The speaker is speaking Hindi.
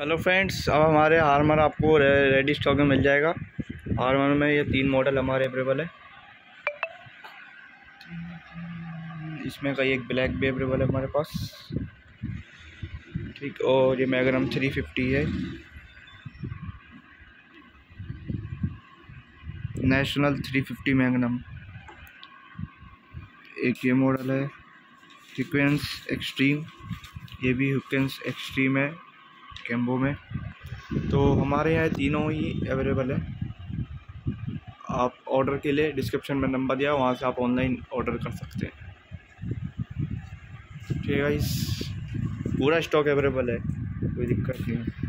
हेलो फ्रेंड्स, अब हमारे हार्मर आपको रेडी स्टॉक में मिल जाएगा। हार्मर में ये 3 मॉडल हमारे अवेलेबल है। इसमें का एक ब्लैक भी अवेलेबल है हमारे पास, ठीक। और ये मैग्नम 350 है, नेशनल 350 मैग्नम। एक ये मॉडल है हुकेन्स एक्सट्रीम, ये भी हुकेन्स एक्सट्रीम है कैम्बो में। तो हमारे यहाँ तीनों ही अवेलेबल है। आप ऑर्डर के लिए डिस्क्रिप्शन में नंबर दिया, वहाँ से आप ऑनलाइन ऑर्डर कर सकते हैं। ठीक है गाइस, पूरा स्टॉक अवेलेबल है, कोई दिक्कत नहीं है।